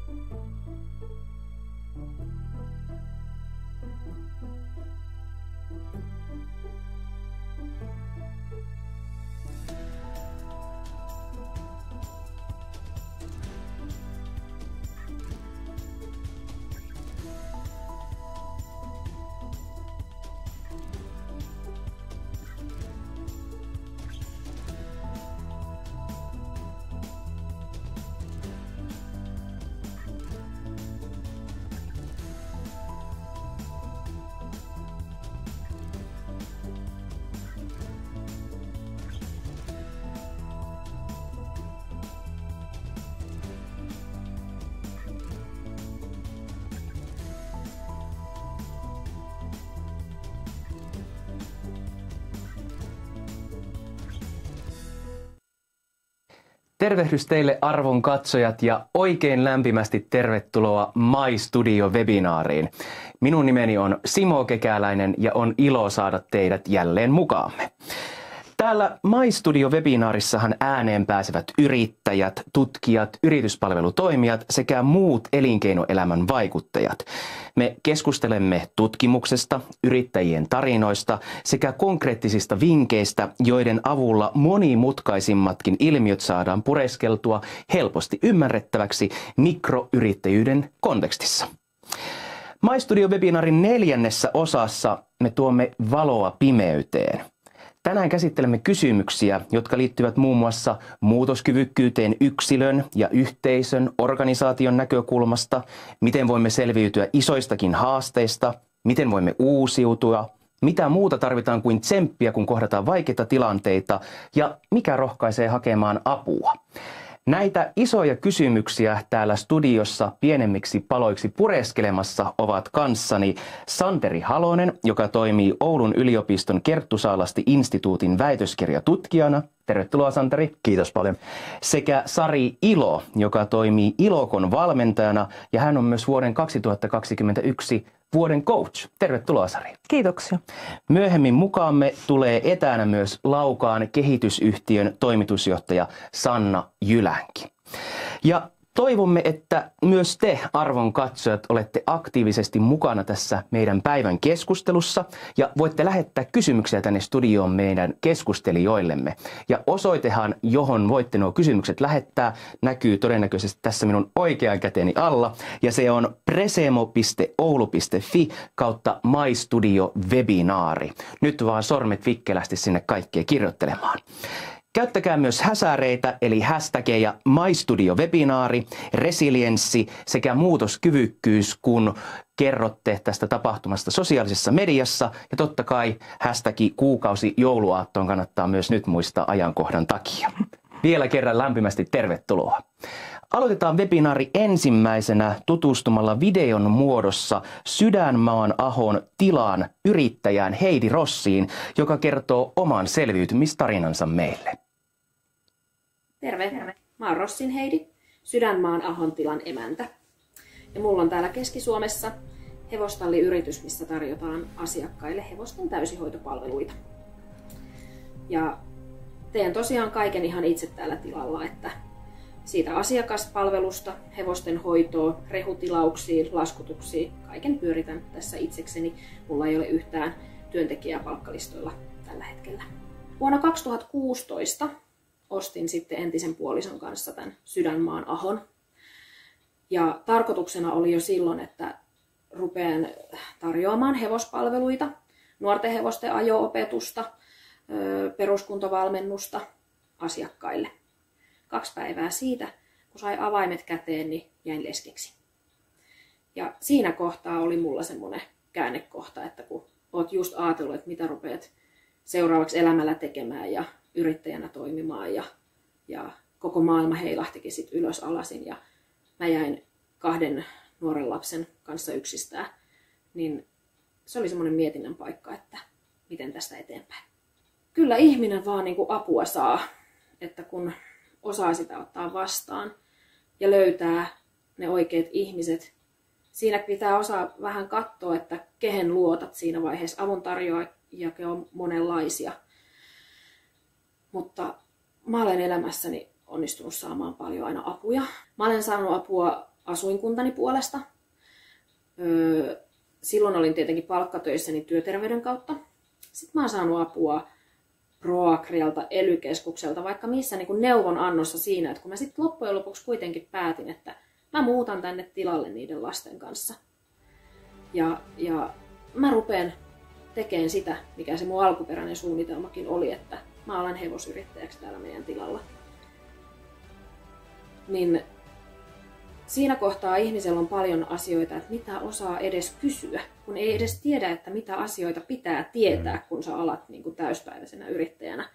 Tervehdys teille arvon katsojat ja oikein lämpimästi tervetuloa My Studio-webinaariin. Minun nimeni on Simo Kekäläinen ja on ilo saada teidät jälleen mukaamme. Täällä My Studio-webinaarissahan ääneen pääsevät yrittäjät, tutkijat, yrityspalvelutoimijat sekä muut elinkeinoelämän vaikuttajat. Me keskustelemme tutkimuksesta, yrittäjien tarinoista sekä konkreettisista vinkkeistä, joiden avulla monimutkaisimmatkin ilmiöt saadaan pureskeltua helposti ymmärrettäväksi mikroyrittäjyyden kontekstissa. My Studio-webinaarin 4. osassa me tuomme valoa pimeyteen. Tänään käsittelemme kysymyksiä, jotka liittyvät muun muassa muutoskyvykkyyteen yksilön ja yhteisön, organisaation näkökulmasta, miten voimme selviytyä isoistakin haasteista, miten voimme uusiutua, mitä muuta tarvitaan kuin tsemppiä, kun kohdataan vaikeita tilanteita ja mikä rohkaisee hakemaan apua. Näitä isoja kysymyksiä täällä studiossa pienemmiksi paloiksi pureskelemassa ovat kanssani Santeri Halonen, joka toimii Oulun yliopiston Kerttu Saalasti-instituutin väitöskirjatutkijana. Tervetuloa, Santeri. Kiitos paljon. Sekä Sari Ilo, joka toimii Ilokon valmentajana ja hän on myös vuoden 2021 vuoden coach. Tervetuloa, Sari. Kiitoksia. Myöhemmin mukaamme tulee etänä myös Laukaan kehitysyhtiön toimitusjohtaja Sanna Jylänki. Ja toivomme, että myös te, arvon katsojat, olette aktiivisesti mukana tässä meidän päivän keskustelussa ja voitte lähettää kysymyksiä tänne studioon meidän keskustelijoillemme. Ja osoitehan, johon voitte nuo kysymykset lähettää, näkyy todennäköisesti tässä minun oikean käteni alla ja se on presemo.oulu.fi/mystudio-webinaari. Nyt vaan sormet vikkelästi sinne kaikkea kirjoittelemaan. Käyttäkää myös häsäreitä eli hashtageja MyStudio-webinaari, resilienssi sekä muutoskyvykkyys, kun kerrotte tästä tapahtumasta sosiaalisessa mediassa. Ja totta kai hashtagi kuukausi jouluaattoon kannattaa myös nyt muistaa ajankohdan takia. Vielä kerran lämpimästi tervetuloa. Aloitetaan webinaari ensimmäisenä tutustumalla videon muodossa Sydänmaan Ahon tilan yrittäjään Heidi Rossiin, joka kertoo oman selviytymistarinansa meille. Terve. Mä oon Rossin Heidi, Sydänmaan Ahon tilan emäntä. Ja mulla on täällä Keski-Suomessa hevostalliyritys, missä tarjotaan asiakkaille hevosten täysihoitopalveluita. Ja teen tosiaan kaiken ihan itse täällä tilalla, että siitä asiakaspalvelusta, hevosten hoitoa, rehutilauksiin, laskutuksiin, kaiken pyöritän tässä itsekseni. Mulla ei ole yhtään työntekijää palkkalistoilla tällä hetkellä. Vuonna 2016 ostin sitten entisen puolison kanssa tämän Sydänmaan Ahon. Ja tarkoituksena oli jo silloin, että rupean tarjoamaan hevospalveluita, nuorten hevosten ajo-opetusta, peruskuntovalmennusta asiakkaille. 2 päivää siitä, kun sai avaimet käteen, niin jäin leskeksi. Ja siinä kohtaa oli mulla semmoinen käännekohta, että kun oot just ajatellut, että mitä rupeat seuraavaksi elämällä tekemään ja yrittäjänä toimimaan ja koko maailma heilahtikin sit ylös alasin ja mä jäin 2 nuoren lapsen kanssa yksistään, niin se oli semmoinen mietinnän paikka, että miten tästä eteenpäin. Kyllä ihminen vaan niin kuin apua saa, että kun osaa sitä ottaa vastaan ja löytää ne oikeat ihmiset. Siinä pitää osaa vähän katsoa, että kehen luotat siinä vaiheessa. Avuntarjoajia on monenlaisia. Mutta mä olen elämässäni onnistunut saamaan paljon aina apuja. Mä olen saanut apua asuinkuntani puolesta. Silloin olin tietenkin palkkatöissäni työterveyden kautta. Sitten mä oon saanut apua Proagrialta, ELY-keskukselta, vaikka missä niin kuin neuvonannossa siinä, että kun mä sitten loppujen lopuksi kuitenkin päätin, että mä muutan tänne tilalle niiden lasten kanssa. Ja mä rupean tekemään sitä, mikä se mun alkuperäinen suunnitelmakin oli, että mä alan hevosyrittäjäksi täällä meidän tilalla. Niin siinä kohtaa ihmisellä on paljon asioita, että mitä osaa edes kysyä, kun ei edes tiedä, että mitä asioita pitää tietää, kun sä alat niin kuin täyspäiväisenä yrittäjänä.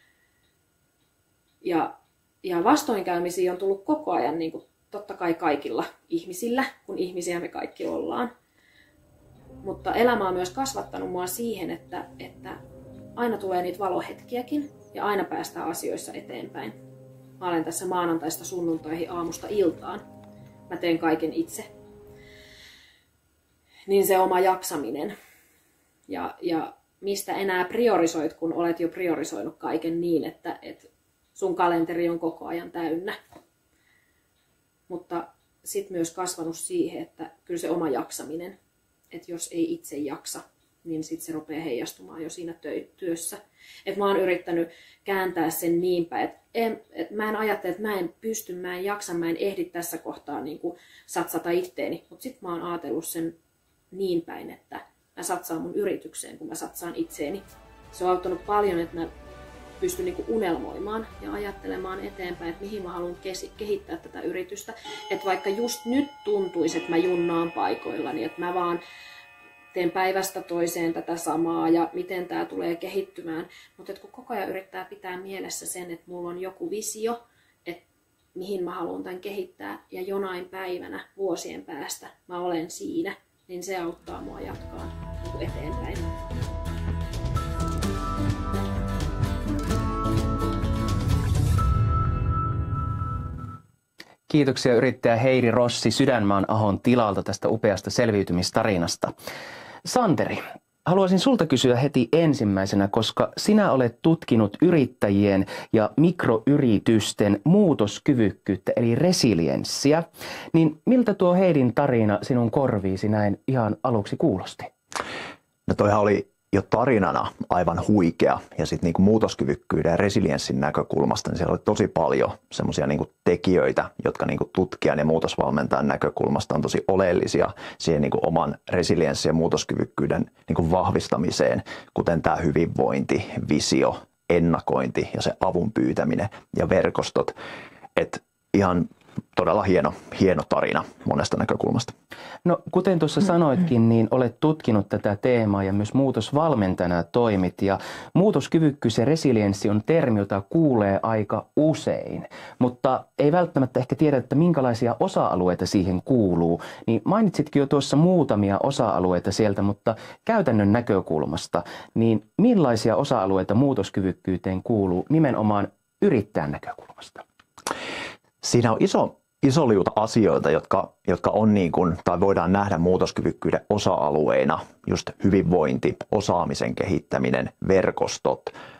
Ja vastoinkäymisiä on tullut koko ajan, niin kuin totta kai kaikilla ihmisillä, kun ihmisiä me kaikki ollaan. Mutta elämä on myös kasvattanut mua siihen, että aina tulee niitä valohetkiäkin ja aina päästään asioissa eteenpäin. Mä olen tässä maanantaista sunnuntaihin aamusta iltaan. Mä teen kaiken itse. Niin se oma jaksaminen. Ja mistä enää priorisoit, kun olet jo priorisoinut kaiken niin, että sun kalenteri on koko ajan täynnä. Mutta sitten myös kasvanut siihen, että kyllä se oma jaksaminen, että jos ei itse jaksa, niin sitten se rupeaa heijastumaan jo siinä työssä. Et mä oon yrittänyt kääntää sen niin päin, että mä en ajattele, että mä en pysty, mä en jaksa, mä en ehdi tässä kohtaa niin kuin satsata itteeni. Mutta sitten mä oon ajatellut sen niin päin, että mä satsaan mun yritykseen, kun mä satsaan itseeni. Se on auttanut paljon, että mä pystyn niin kuin unelmoimaan ja ajattelemaan eteenpäin, että mihin mä haluan kehittää tätä yritystä. Että vaikka just nyt tuntuisi, että mä junnaan paikoillani, että mä vaan teen päivästä toiseen tätä samaa ja miten tämä tulee kehittymään. Mutta kun koko ajan yrittää pitää mielessä sen, että mulla on joku visio, että mihin mä haluan tämän kehittää ja jonain päivänä vuosien päästä mä olen siinä, niin se auttaa mua jatkaa eteenpäin. Kiitoksia yrittäjä Heidi Rossi Sydänmaan Ahon tilalta tästä upeasta selviytymistarinasta. Santeri, haluaisin sulta kysyä heti ensimmäisenä, koska sinä olet tutkinut yrittäjien ja mikroyritysten muutoskyvykkyyttä eli resilienssiä, niin miltä tuo Heidin tarina sinun korviisi näin ihan aluksi kuulosti? No toihan oli jo tarinana aivan huikea ja sitten niinku muutoskyvykkyyden ja resilienssin näkökulmasta niin siellä oli tosi paljon semmoisia niinku tekijöitä, jotka niinku tutkijan ja muutosvalmentajan näkökulmasta on tosi oleellisia siihen niinku oman resilienssin ja muutoskyvykkyyden niinku vahvistamiseen, kuten tämä hyvinvointi, visio, ennakointi ja se avun pyytäminen ja verkostot. Et ihan todella hieno tarina monesta näkökulmasta. No kuten tuossa sanoitkin, niin olet tutkinut tätä teemaa ja myös muutosvalmentajana toimit. Ja muutoskyvykkyys ja resilienssi on termi, jota kuulee aika usein, mutta ei välttämättä ehkä tiedä, että minkälaisia osa-alueita siihen kuuluu. Niin mainitsitkin jo tuossa muutamia osa-alueita sieltä, mutta käytännön näkökulmasta, niin millaisia osa-alueita muutoskyvykkyyteen kuuluu nimenomaan yrittäjän näkökulmasta? Siinä on iso liuta asioita, jotka on niin kuin, tai voidaan nähdä muutoskyvykkyyden osa-alueina, just hyvinvointi, osaamisen kehittäminen, verkostot,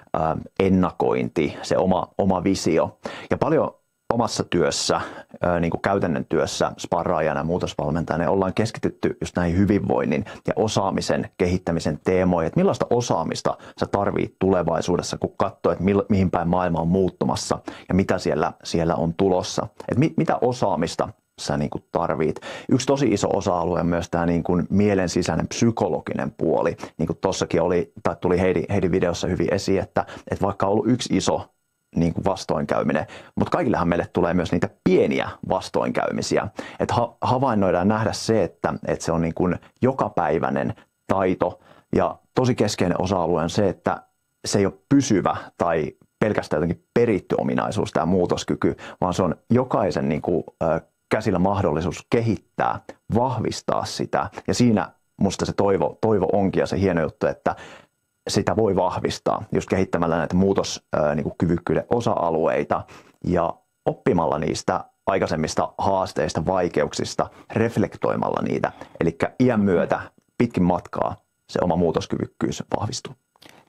ennakointi, se oma visio. Ja paljon omassa työssä, niin kuin käytännön työssä, sparraajana ja muutosvalmentajana, ollaan keskitytty just näihin hyvinvoinnin ja osaamisen kehittämisen teemoihin, että millaista osaamista sä tarvitset tulevaisuudessa, kun katsoo, että mihin päin maailma on muuttumassa ja mitä siellä on tulossa. Että mitä osaamista sä niin kuin tarvit. Yksi tosi iso osa-alue on myös tämä niin kuin mielen sisäinen psykologinen puoli. Niin kuin tuossakin tuli Heidin videossa hyvin esiin, että vaikka on ollut yksi iso niin kuin vastoinkäyminen, mutta kaikillehan meille tulee myös niitä pieniä vastoinkäymisiä. Että havainnoidaan nähdä se, että se on niin kuin jokapäiväinen taito ja tosi keskeinen osa-alue on se, että se ei ole pysyvä tai pelkästään jotenkin peritty ominaisuus tämä muutoskyky, vaan se on jokaisen niin kuin, käsillä mahdollisuus kehittää, vahvistaa sitä ja siinä musta se toivo onkin ja se hieno juttu, että sitä voi vahvistaa just kehittämällä näitä muutoskyvykkyyden osa-alueita ja oppimalla niistä aikaisemmista haasteista, vaikeuksista, reflektoimalla niitä. Eli iän myötä pitkin matkaa se oma muutoskyvykkyys vahvistuu.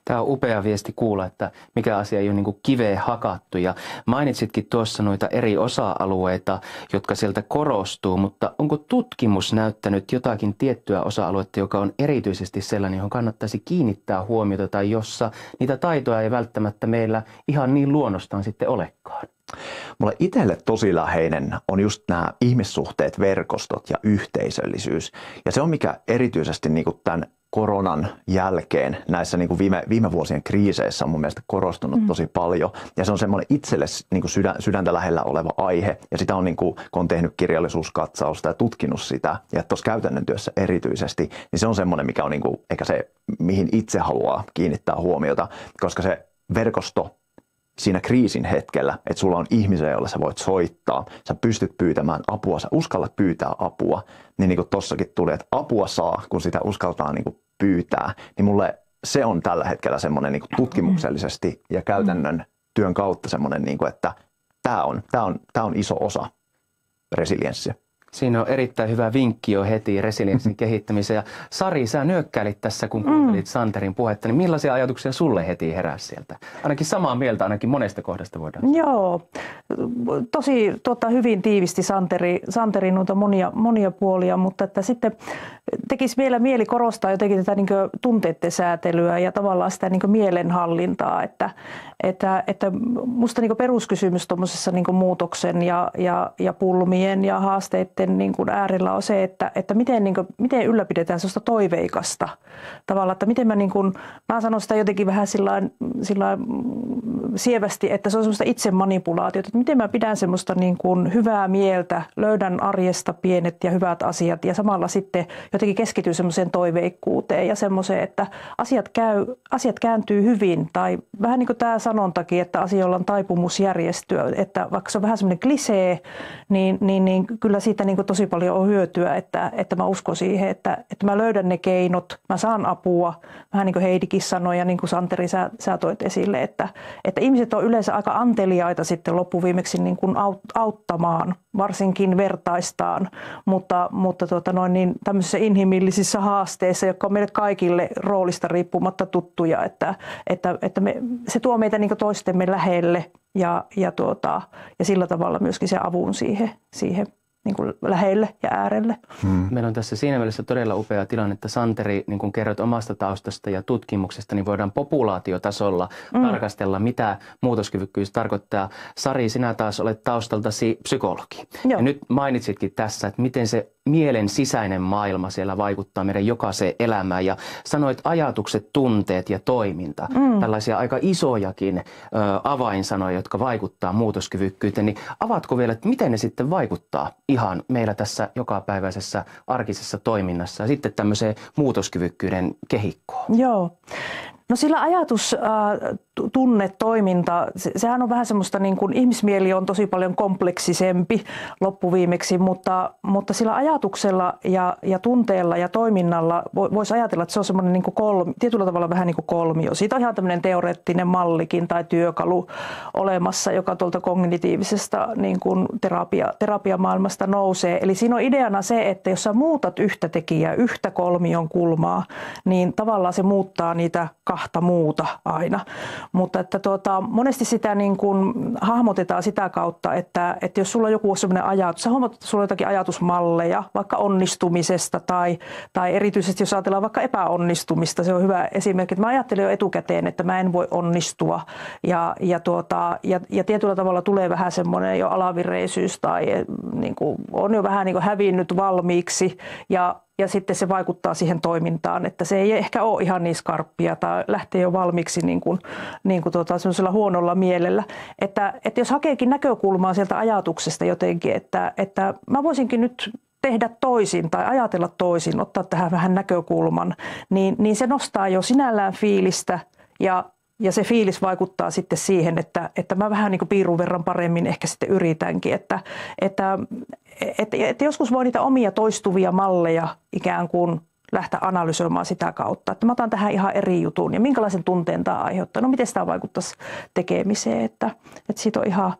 Tämä on upea viesti kuulla, että mikä asia ei ole niin kuin kiveen hakattu. Ja mainitsitkin tuossa noita eri osa-alueita, jotka sieltä korostuu, mutta onko tutkimus näyttänyt jotakin tiettyä osa-aluetta, joka on erityisesti sellainen, johon kannattaisi kiinnittää huomiota tai jossa niitä taitoja ei välttämättä meillä ihan niin luonnostaan sitten olekaan? Mulle itselle tosi läheinen on just nämä ihmissuhteet, verkostot ja yhteisöllisyys. Ja se on mikä erityisesti niin kuin tämän koronan jälkeen näissä niin kuin viime vuosien kriiseissä on mun mielestä korostunut tosi paljon. Ja se on semmoinen itselle niin kuin sydäntä lähellä oleva aihe. Ja sitä on, niin kuin, kun on tehnyt kirjallisuuskatsausta ja tutkinut sitä, ja tuossa käytännön työssä erityisesti, niin se on semmoinen, mikä on niin kuin, ehkä se, mihin itse haluaa kiinnittää huomiota, koska se verkosto siinä kriisin hetkellä, että sulla on ihmisiä, joille sä voit soittaa, sä pystyt pyytämään apua, sä uskallat pyytää apua, niin kuin tossakin tuli, että apua saa, kun sitä uskaltaa niin kuin pyytää, niin mulle se on tällä hetkellä semmoinen niin kuin tutkimuksellisesti ja käytännön työn kautta semmoinen, niin kuin, että tämä on iso osa resilienssiä. Siinä on erittäin hyvä vinkki jo heti resilienssin kehittämiseen. Ja Sari, sä nyökkäilit tässä, kun kuuntelit Santerin puhetta, niin millaisia ajatuksia sulle heti heräsi sieltä? Ainakin samaa mieltä, ainakin monesta kohdasta voidaan. Joo, tosi hyvin tiivisti Santeri noita monia puolia, mutta että sitten tekisi vielä mieli korostaa jotenkin tätä niin kuin tunteiden säätelyä ja tavallaan sitä niin kuin mielenhallintaa, että musta niin kuin peruskysymys tuommoisessa niin kuin muutoksen ja pulmien ja haasteiden niin kuin äärellä on se, että miten ylläpidetään sellaista toiveikasta tavallaan, että miten mä sanon sitä jotenkin vähän sillä sievästi, että se on semmoista itsemanipulaatiota, että miten mä pidän semmoista niin kuin hyvää mieltä, löydän arjesta pienet ja hyvät asiat ja samalla sitten jotenkin keskityn semmoiseen toiveikkuuteen ja semmoiseen, että asiat kääntyy hyvin tai vähän niin kuin tämä sanontakin, että asioilla on taipumus järjestyä, että vaikka se on vähän semmoinen klisee, niin kyllä siitä niin kuin tosi paljon on hyötyä, että mä uskon siihen, että mä löydän ne keinot, mä saan apua, vähän niin kuin Heidikin sanoi ja niin kuin Santeri sä toit esille, että ihmiset on yleensä aika anteliaita sitten loppuviimeksi niin kuin auttamaan, varsinkin vertaistaan, mutta niin tämmöisissä inhimillisissä haasteissa, jotka on meille kaikille roolista riippumatta tuttuja, että se tuo meitä niin kuin toistemme lähelle ja sillä tavalla myöskin se avun siihen niin kuin lähelle ja äärelle. Meillä on tässä siinä mielessä todella upea tilanne, että Santeri, niin kuin kerrot omasta taustasta ja tutkimuksesta, niin voidaan populaatiotasolla tarkastella, mitä muutoskyvykkyys tarkoittaa. Sari, sinä taas olet taustaltasi psykologi. Ja nyt mainitsitkin tässä, että miten se mielen sisäinen maailma siellä vaikuttaa meidän jokaiseen elämään ja sanoit ajatukset, tunteet ja toiminta. Tällaisia aika isojakin avainsanoja, jotka vaikuttaa muutoskyvykkyyteen. Niin avaatko vielä, että miten ne sitten vaikuttaa ihan meillä tässä jokapäiväisessä arkisessa toiminnassa ja sitten tämmöiseen muutoskyvykkyyden kehikkoon? Joo. No sillä ajatus, tunne, toiminta, sehän on vähän semmoista, niin kuin ihmismieli on tosi paljon kompleksisempi loppuviimeksi, mutta sillä ajatuksella ja tunteella ja toiminnalla voisi ajatella, että se on semmoinen niin kuin tietyllä tavalla vähän niin kuin kolmio. Siitä on ihan tämmöinen teoreettinen mallikin tai työkalu olemassa, joka tuolta kognitiivisesta niin kuin terapiamaailmasta nousee. Eli siinä on ideana se, että jos sä muutat yhtä tekijää, yhtä kolmion kulmaa, niin tavallaan se muuttaa niitä kahta muuta aina. Mutta että monesti sitä niin kuin hahmotetaan sitä kautta, että jos sulla on joku sellainen ajatus, sä huomaat, että sulla on jotakin ajatusmalleja, vaikka onnistumisesta tai erityisesti jos ajatellaan vaikka epäonnistumista, se on hyvä esimerkki. Mä ajattelin jo etukäteen, että mä en voi onnistua ja tietyllä tavalla tulee vähän semmoinen jo alavireisyys tai niin kuin on jo vähän niin kuin hävinnyt valmiiksi ja sitten se vaikuttaa siihen toimintaan, että se ei ehkä ole ihan niin skarppia tai lähtee jo valmiiksi semmoisella huonolla mielellä. Että jos hakeekin näkökulmaa sieltä ajatuksesta jotenkin, että mä voisinkin nyt tehdä toisin tai ajatella toisin, ottaa tähän vähän näkökulman, niin se nostaa jo sinällään fiilistä ja se fiilis vaikuttaa sitten siihen, että mä vähän niin kuin piirun verran paremmin ehkä sitten yritänkin, että joskus voi niitä omia toistuvia malleja ikään kuin lähteä analysoimaan sitä kautta, että mä otan tähän ihan eri jutun ja minkälaisen tunteen tämä aiheuttaa. No miten sitä vaikuttaisi tekemiseen, että siitä on ihan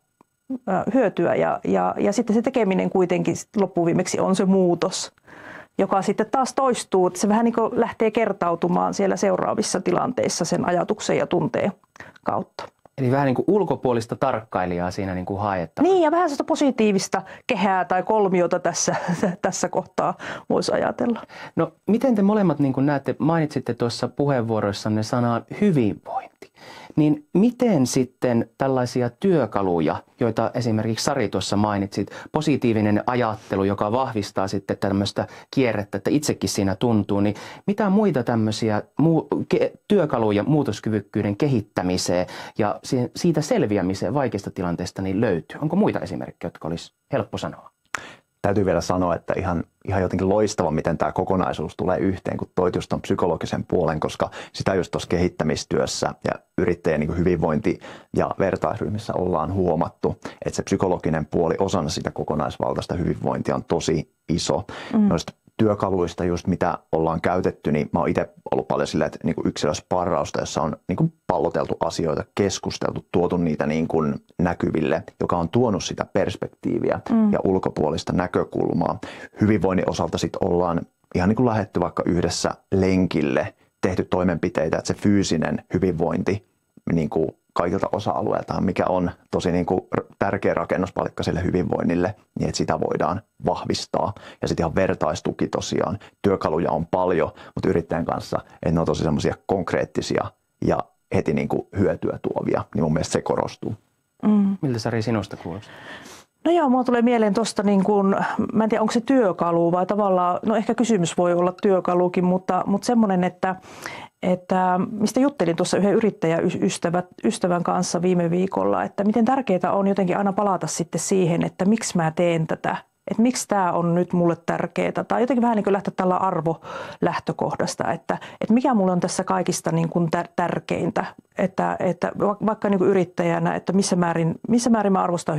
hyötyä ja sitten se tekeminen kuitenkin loppuviimeksi on se muutos. joka sitten taas toistuu, että se vähän niin kuin lähtee kertautumaan siellä seuraavissa tilanteissa sen ajatuksen ja tunteen kautta. Eli vähän niin kuin ulkopuolista tarkkailijaa siinä niin kuin haetaan. Niin, ja vähän sellaista positiivista kehää tai kolmiota tässä kohtaa voisi ajatella. No, miten te molemmat niin kuin näette, mainitsitte tuossa puheenvuoroissanne sanaa hyvinvointi. Niin miten sitten tällaisia työkaluja, joita esimerkiksi Sari tuossa mainitsit, positiivinen ajattelu, joka vahvistaa sitten tämmöistä kierrettä, että itsekin siinä tuntuu, niin mitä muita tämmöisiä työkaluja muutoskyvykkyyden kehittämiseen ja siitä selviämiseen vaikeista tilanteista niin löytyy? Onko muita esimerkkejä, jotka olisi helppo sanoa? Täytyy vielä sanoa, että ihan jotenkin loistava, miten tämä kokonaisuus tulee yhteen, kun toit just ton psykologisen puolen, koska sitä just tuossa kehittämistyössä ja yrittäjän niin hyvinvointi- ja vertaisryhmissä ollaan huomattu, että se psykologinen puoli osana sitä kokonaisvaltaista hyvinvointia on tosi iso. Noista työkaluista just mitä ollaan käytetty, niin mä oon itse ollut paljon silleen, että niin yksilösparrausta, jossa on niin palloteltu asioita, keskusteltu, tuotu niitä niin kuin näkyville, joka on tuonut sitä perspektiiviä ja ulkopuolista näkökulmaa. Hyvinvoinnin osalta sitten ollaan ihan niin kuin lähdetty vaikka yhdessä lenkille, tehty toimenpiteitä, että se fyysinen hyvinvointi niin kuin kaikilta osa-alueilta, mikä on tosi niin kuin tärkeä rakennuspalikka sille hyvinvoinnille, niin että sitä voidaan vahvistaa. Ja sitten ihan vertaistuki tosiaan. Työkaluja on paljon, mutta yrittäjän kanssa, että ne on tosi semmoisia konkreettisia ja heti niin kuin hyötyä tuovia, niin mun mielestä se korostuu. Miltä Sari sinusta kuulostaa? No joo, mulla tulee mieleen tuosta, niin kun, mä en tiedä onko se työkalu vai tavallaan, no ehkä kysymys voi olla työkalukin, mutta semmoinen, että mistä juttelin tuossa yhden yrittäjäystävän kanssa viime viikolla, että miten tärkeää on jotenkin aina palata sitten siihen, että miksi mä teen tätä, että miksi tämä on nyt mulle tärkeää, tai jotenkin vähän niin kuin lähteä tällä arvolähtökohdasta, että mikä mulle on tässä kaikista niin kuin tärkeintä, että vaikka niin kuin yrittäjänä, että missä määrin mä arvostan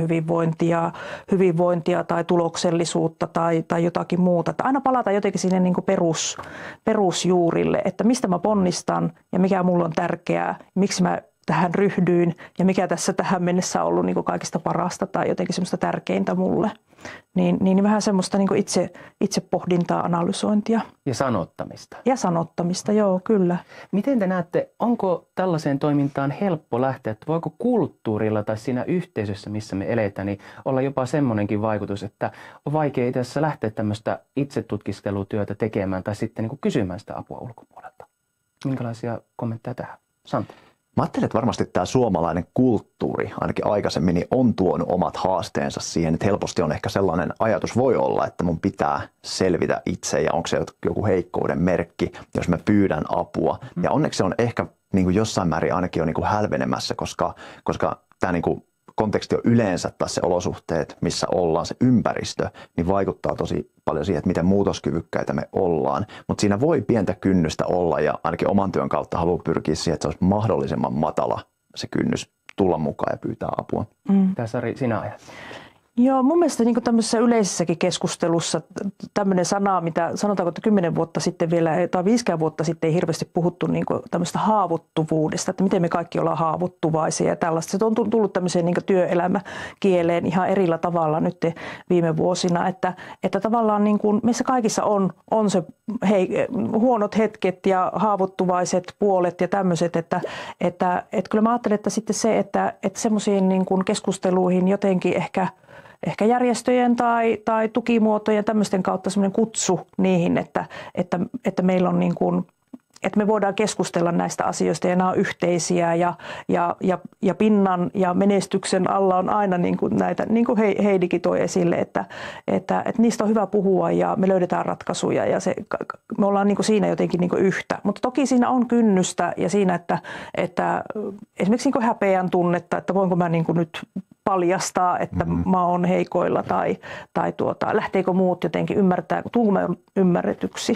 hyvinvointia tai tuloksellisuutta tai jotakin muuta, että aina palata jotenkin sinne niin kuin perusjuurille, että mistä mä ponnistan ja mikä mulle on tärkeää, miksi mä tähän ryhdyin ja mikä tässä tähän mennessä on ollut niin kuin kaikista parasta tai jotenkin semmoista tärkeintä mulle. Niin vähän semmoista niin kuin itse pohdintaa, analysointia. Ja sanottamista. Ja sanottamista, joo, kyllä. Miten te näette, onko tällaiseen toimintaan helppo lähteä, että voiko kulttuurilla tai siinä yhteisössä, missä me eletään, niin olla jopa semmoinenkin vaikutus, että on vaikea itse asiassa lähteä tämmöistä itsetutkiskelutyötä tekemään tai sitten niin kuin kysymään sitä apua ulkopuolelta? Minkälaisia kommentteja tähän? Santa? Mä ajattelen, että varmasti tämä suomalainen kulttuuri ainakin aikaisemmin niin on tuonut omat haasteensa siihen, että helposti on ehkä sellainen ajatus voi olla, että mun pitää selvitä itse ja onko se joku heikkouden merkki, jos mä pyydän apua. Ja onneksi se on ehkä niin kuin jossain määrin ainakin jo niin kuin hälvenemässä, koska tämä niin kuin konteksti on yleensä tai se olosuhteet, missä ollaan, se ympäristö, niin vaikuttaa tosi paljon siihen, että miten muutoskyvykkäitä me ollaan. Mutta siinä voi pientä kynnystä olla ja ainakin oman työn kautta haluaa pyrkiä siihen, että se olisi mahdollisimman matala se kynnys tulla mukaan ja pyytää apua. Tämä Sari, sinä ajat. Joo, mun mielestä niin tämmöisessä yleisessäkin keskustelussa tämmöinen sana, mitä sanotaanko, että 10 vuotta sitten vielä tai 50 vuotta sitten ei hirveästi puhuttu niin tämmöistä haavoittuvuudesta, että miten me kaikki ollaan haavoittuvaisia ja tällaista. Se on tullut tämmöiseen niin työelämäkieleen ihan erillä tavalla nyt viime vuosina, että tavallaan niin kuin meissä kaikissa on se huonot hetket ja haavoittuvaiset puolet ja tämmöiset, että kyllä mä ajattelen, että sitten se, että semmoisiin niin kuin keskusteluihin jotenkin ehkä järjestöjen tai tukimuotojen tämmöisten kautta semmoinen kutsu niihin, että meillä on niin kuin, että me voidaan keskustella näistä asioista ja nämä on yhteisiä ja pinnan ja menestyksen alla on aina niin kuin näitä, niin kuin Heidikin toi esille, että niistä on hyvä puhua ja me löydetään ratkaisuja ja me ollaan niin kuin siinä jotenkin niin kuin yhtä. Mutta toki siinä on kynnystä ja siinä, että esimerkiksi niin kuin häpeän tunnetta, että voinko mä niin kuin nyt paljastaa, että mä oon heikoilla tai lähteekö muut jotenkin ymmärtää, tuunko mä ymmärretyksi.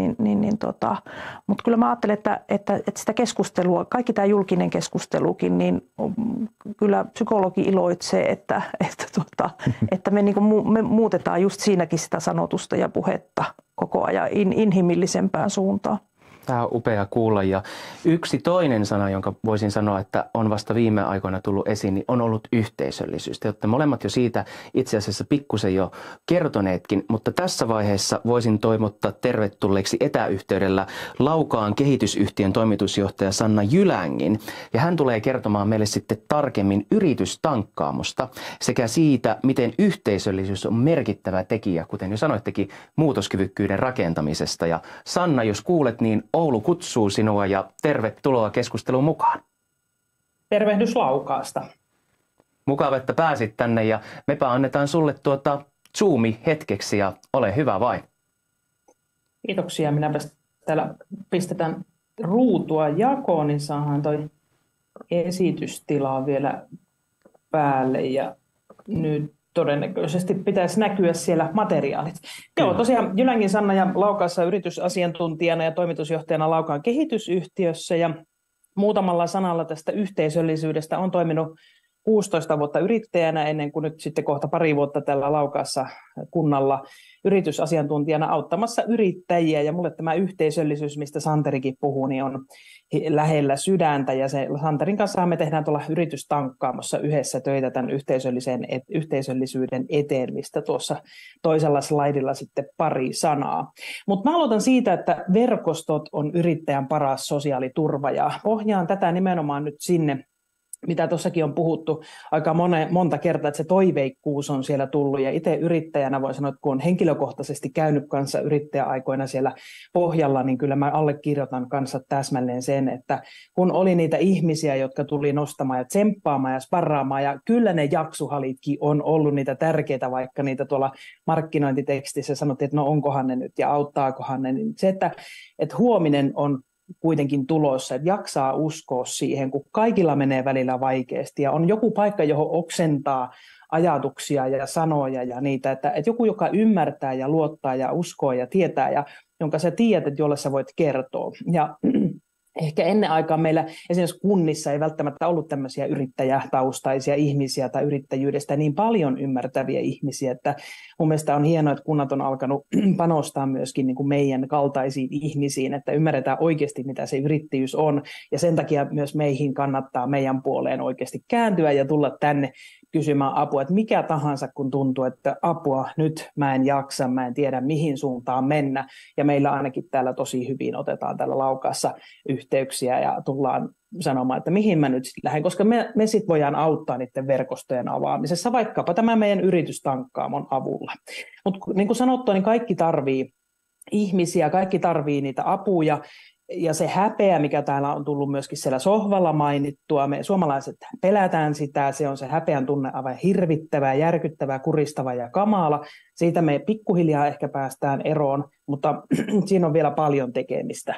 Mutta kyllä mä ajattelen, että sitä keskustelua, kaikki tämä julkinen keskustelukin, niin kyllä psykologi iloitsee, että me muutetaan just siinäkin sitä sanotusta ja puhetta koko ajan inhimillisempään suuntaan. Tämä on upea kuulla ja yksi toinen sana, jonka voisin sanoa, että on vasta viime aikoina tullut esiin, niin on ollut yhteisöllisyys. Te olette molemmat jo siitä itse asiassa pikkusen jo kertoneetkin, mutta tässä vaiheessa voisin toivottaa tervetulleeksi etäyhteydellä Laukaan kehitysyhtiön toimitusjohtaja Sanna Jylängin. Ja hän tulee kertomaan meille sitten tarkemmin yritystankkaamosta sekä siitä, miten yhteisöllisyys on merkittävä tekijä, kuten jo sanoittekin, muutoskyvykkyyden rakentamisesta. Ja Sanna, jos kuulet, niin Oulu kutsuu sinua ja tervetuloa keskusteluun mukaan. Tervehdys Laukaasta. Mukava, että pääsit tänne ja mepä annetaan sulle Zoomi hetkeksi ja ole hyvä vain. Kiitoksia. Minäpä täällä pistetään ruutua jakoon, niin saadaan toi esitystila vielä päälle ja nyt todennäköisesti pitäisi näkyä siellä materiaalit. Joo, tosiaan Jylängin Sanna ja Laukaassa yritysasiantuntijana ja toimitusjohtajana Laukaan kehitysyhtiössä ja muutamalla sanalla tästä yhteisöllisyydestä on toiminut 16 vuotta yrittäjänä ennen kuin nyt sitten kohta pari vuotta tällä Laukaassa kunnalla yritysasiantuntijana auttamassa yrittäjiä. Ja mulle tämä yhteisöllisyys, mistä Santerikin puhuu, niin on lähellä sydäntä. Ja se Santerin kanssa me tehdään tuolla yritystankkaamossa yhdessä töitä tämän yhteisöllisyyden eteen, mistä tuossa toisella slaidilla sitten pari sanaa. Mutta mä aloitan siitä, että verkostot on yrittäjän paras sosiaaliturva ja pohjaan tätä nimenomaan nyt sinne, mitä tuossakin on puhuttu aika monta kertaa, että se toiveikkuus on siellä tullut. Ja itse yrittäjänä voin sanoa, että kun on henkilökohtaisesti käynyt kanssa yrittäjäaikoina siellä pohjalla, niin kyllä mä allekirjoitan kanssa täsmälleen sen, että kun oli niitä ihmisiä, jotka tuli nostamaan ja tsemppaamaan ja sparraamaan, ja kyllä ne jaksuhalitkin on ollut niitä tärkeitä, vaikka niitä tuolla markkinointitekstissä sanottiin, että no onkohan ne nyt ja auttaakohan ne. Niin se, että huominen on kuitenkin tulossa, että jaksaa uskoa siihen, kun kaikilla menee välillä vaikeasti ja on joku paikka, johon oksentaa ajatuksia ja sanoja ja niitä, että joku, joka ymmärtää ja luottaa ja uskoo ja tietää ja jonka sä tiedät, että jolle sä voit kertoa. Ja ehkä ennen aikaa meillä esimerkiksi kunnissa ei välttämättä ollut tämmöisiä yrittäjätaustaisia ihmisiä tai yrittäjyydestä niin paljon ymmärtäviä ihmisiä, että mun mielestä on hienoa, että kunnat on alkanut panostaa myöskin niin kuin meidän kaltaisiin ihmisiin, että ymmärretään oikeasti, mitä se yrittäjyys on, ja sen takia myös meihin kannattaa meidän puoleen oikeasti kääntyä ja tulla tänne kysymään apua, että mikä tahansa, kun tuntuu, että apua, nyt mä en jaksa, mä en tiedä mihin suuntaan mennä, ja meillä ainakin täällä tosi hyvin otetaan täällä Laukaassa yhteyksiä ja tullaan sanomaan, että mihin mä nyt sitten lähden, koska me sitten voidaan auttaa niiden verkostojen avaamisessa, vaikkapa tämä meidän yritystankkaamon avulla. Mutta niin kuin sanottua, niin kaikki tarvii ihmisiä, kaikki tarvii niitä apuja, ja se häpeä, mikä täällä on tullut myöskin siellä sohvalla mainittua, me suomalaiset pelätään sitä, se on se häpeän tunne aivan hirvittävää, järkyttävää, kuristava ja kamala. Siitä me pikkuhiljaa ehkä päästään eroon, mutta siinä on vielä paljon tekemistä.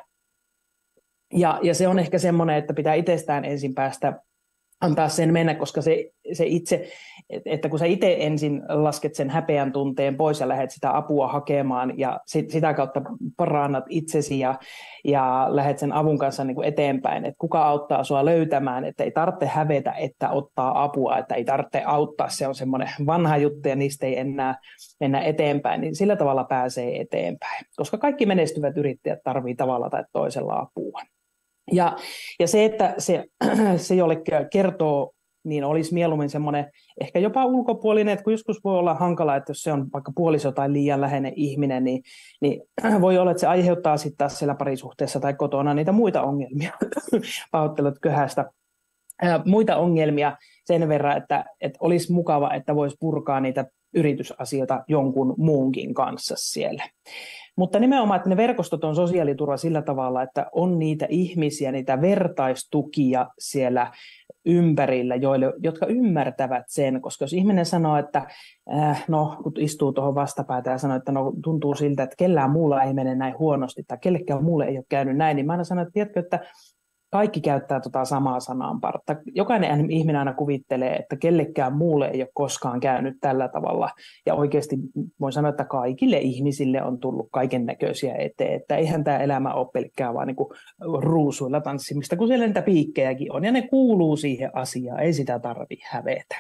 Ja se on ehkä semmoinen, että pitää itsestään ensin päästä antaa sen mennä, koska se itse, että kun sä itse ensin lasket sen häpeän tunteen pois ja lähdet sitä apua hakemaan ja sitä kautta parannat itsesi ja lähdet sen avun kanssa niin kuin eteenpäin, että kuka auttaa sua löytämään, että ei tarvitse hävetä, että ottaa apua, että ei tarvitse auttaa, se on semmoinen vanha juttu ja niistä ei enää mennä eteenpäin, niin sillä tavalla pääsee eteenpäin, koska kaikki menestyvät yrittäjät tarvitsee tavalla tai toisella apua. Ja se, että se jolle kertoo, niin olisi mieluummin semmoinen ehkä jopa ulkopuolinen, että kun joskus voi olla hankala, että jos se on vaikka puoliso tai liian läheinen ihminen, niin voi olla, että se aiheuttaa sitten taas siellä parisuhteessa tai kotona niitä muita ongelmia, pahoittelut köhästä, muita ongelmia sen verran, että olisi mukava, että voisi purkaa niitä yritysasioita jonkun muunkin kanssa siellä. Mutta nimenomaan, että ne verkostot on sosiaaliturva sillä tavalla, että on niitä ihmisiä, niitä vertaistukia siellä ympärillä, jotka ymmärtävät sen, koska jos ihminen sanoo, että kun istuu tuohon vastapäätä ja sanoo, että no tuntuu siltä, että kellään muulla ei mene näin huonosti tai kellekään muulle ei ole käynyt näin, niin mä aina sanon, että tiedätkö, että kaikki käyttää samaa sananpartta. Jokainen ihminen aina kuvittelee, että kellekään muulle ei ole koskaan käynyt tällä tavalla. Ja oikeasti voin sanoa, että kaikille ihmisille on tullut kaiken näköisiä eteen. Että eihän tämä elämä ole pelkkää vaan niin kuin ruusuilla tanssimista, kun siellä niitä piikkejäkin on. Ja ne kuuluu siihen asiaan, ei sitä tarvitse hävetä.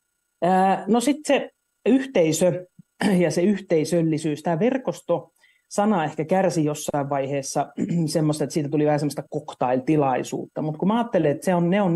No sitten se yhteisö ja se yhteisöllisyys, tämä verkosto sana ehkä kärsi jossain vaiheessa semmoista, että siitä tuli vähän semmoista cocktail-tilaisuutta, mutta kun mä ajattelen, että ne on